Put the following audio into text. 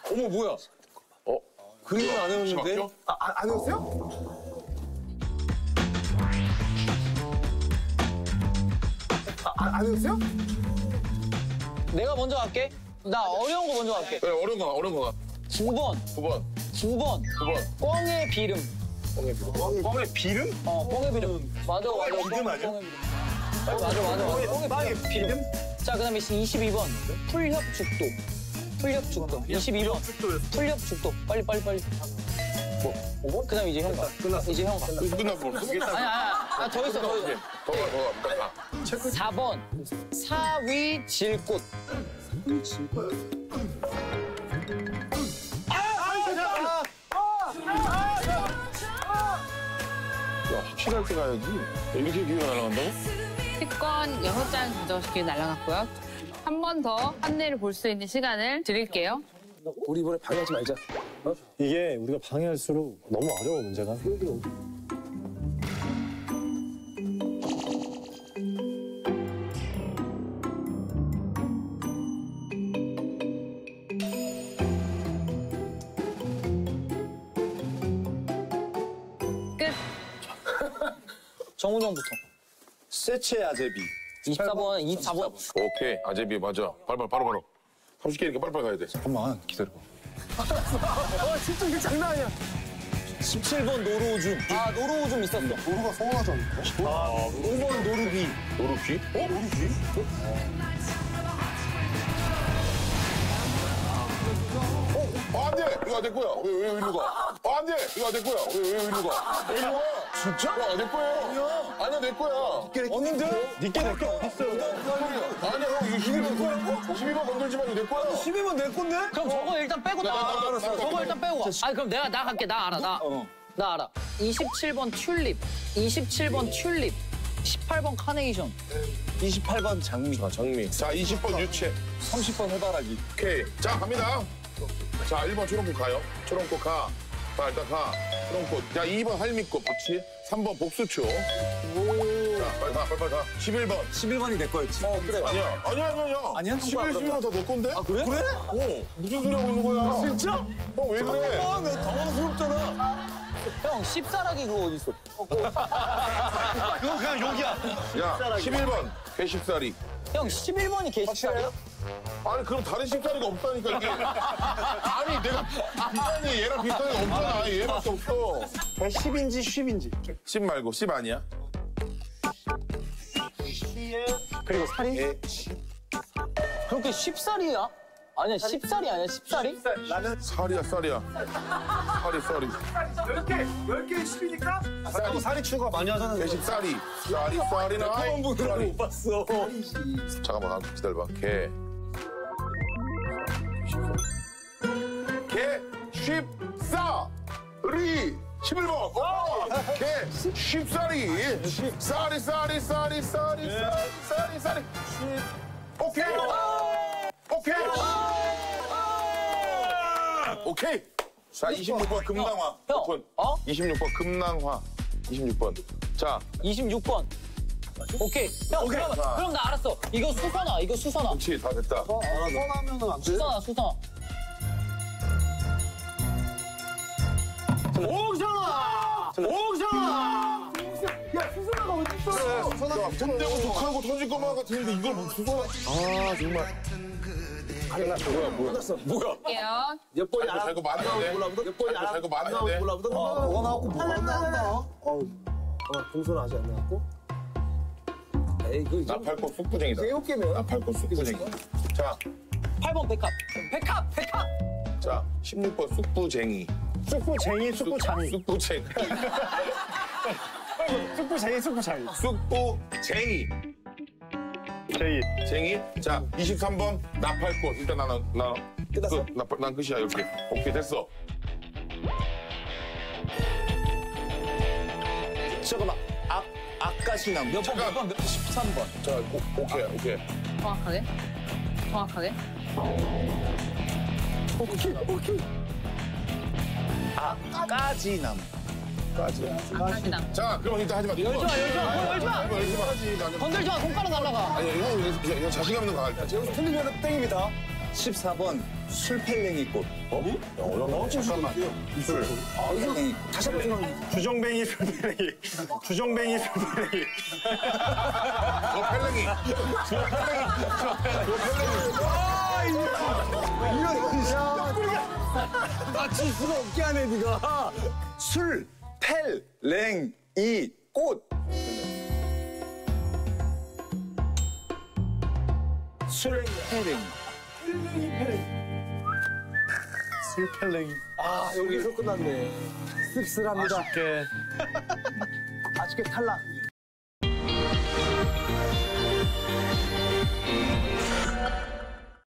어머, 뭐야? 그림을 안 해오는데? 안 해오세요? 안 해오세요? 내가 먼저 갈게. 나 어려운 거 먼저 갈게. 그래, 어려운 거 가. 9번. 9번. 꽝의 비름. 뻥의 비름? 뻥의 비름. 맞아. 비름 아니야? 뻥의 비름? 자, 그 다음에 22번. 풀협죽도. 22번. 풀협죽도. 빨리. 뭐? 그 다음에 이제 형 가. 끝났어. 이제 형 가. 끝났어. 아니야. 더 있어. 더 가. 4번. 사위질꽃. 야, 확실할 때 가야지. 이렇게 기회가 날아간다고? 티권 6장 가져오시길 날라갔고요. 한 번 더 판넬을 볼 수 있는 시간을 드릴게요. 우리 이번에 방해하지 말자. 이게 우리가 방해할수록 너무 어려워, 문제가. 끝. 정훈형부터. 세체 아제비. 24번. 오케이. 아제비 맞아. 바로. 30개 이렇게 빨리빨리 가야 돼. 잠깐만, 기다려봐. 진짜 이게 장난 아니야. 17번 노루오줌. 노루오줌 있었어. 노루가 서운하지 않을까? 5번 노루비. 노루귀? 노루귀? 안 돼! 이거 내 거야. 왜 이리로 가? 안 돼! 이거 내 거야. 왜 이리로 가? 이리로 와. 진짜? 내 거야. 아니야, 내 거야. 언니들? 니께 내게 어딨어? 아니야, 형, 이거 12번 거야? 12번 건들지 마, 이거 내 거야. 12번 내 건데? 그럼 저거 일단 빼고 나. 저거 일단 빼고 가. 아니, 그럼 나 갈게. 나 알아. 나 알아. 27번 튤립. 18번 카네이션. 28번 장미. 장미. 자, 20번 유채. 30번 해바라기. 오케이. 자, 갑니다. 자, 1번 초롱꽃 가요. 초롱꽃 가. 자, 일단 가. 초롱꽃. 자, 2번 할미꽃. 그렇지. 3번 복수초. 자, 빨리 가. 11번. 11번이 내 거였지. 그래. 아니야. 아니야? 11다 내 건데? 그래? 무슨 소리 하고 있는 거야? 진짜? 형, 왜 그래? 나 당황스럽잖아. 형, 십사라기 그거 어디 있어? 그건 그냥 욕이야. 야, 11번. 개십사리. 형, 11번이 개십사리야? 아니, 그럼 다른 십사리가 없다니까, 이게. 아니, 내가 비슷하니 얘랑 비슷한 게 없잖아. 얘밖에 없어. 10인지 10인지. 10 말고 10 아니야? 그리고 살이? 그렇게 십살이야? 아니야, 십살이 아니야, 십살이? 나는 살이야. 쌀이. 10개 10이니까? 살이 추가 많이 하잖아. 개십사리. 쌀이는 아이. 쌀이. 못 봤어. 잠깐만, 기다려봐. 십사리. 11번. 십사리. 쌀이. 오케이. 자, 26번 금낭화. 형, 오픈. 어? 26번 금낭화. 26번. 자, 26번. 오케이. 형, 그럼 나 알았어. 이거 수선화. 그렇지. 다 됐다. 선하면은 안 돼. 수선화. 옹성아! 야, 수선아가 어디 있어? 야, 손대고 독하고 터질 것만 같은데 이걸 뭐 수선화. 아, 정말. 뭐야. 할게요. 몇 번이 안 잘고 맞는데. 몇 번이 안 잘고 맞는데. 뭐가 나왔고 뭐가 안 나왔나? 공선 아직 안 나왔고? 에이, 그 나팔꽃 쑥부쟁이다. 7개면? 나팔꽃 쑥부쟁이. 자, 8번 백합. 자, 16번 쑥부쟁이. 쑥부쟁이, 쑥부장이. 쑥부쟁이. 쑥부쟁이, 쑥부장이. 쑥부쟁이. 쟁이. 자, 23번 나팔꽃. 일단 나 끝났어? 난 끝이야, 이렇게. 오케이, 됐어. 잠깐만. 아까시나무. 몇 번? 13번. 자, 오케이. 정확하게. 오케이. 까지나무. 감사합니다. 자, 그럼 일단 하지 마. 열지 마. 열지 마. 건들지 마. 손가락 날라가. 아니, 이거 자신감 있는 거 할게. 틀리면 땡입니다. 14번 술펠랭이 꽃. 어려워? 잠깐만. 술펠랭이 꽃. 다시 한번 생각해. 주정뱅이 술뱅이. 주정뱅이 술뱅이. 저 펠랭이. 맞출 수가 없게 하네, 네가. 술펠랭이 꽃. 술펠랭이. 술펠랭이. 아, 여기서 끝났네. 씁쓸합니다. 아쉽게. 아쉽게 탈락.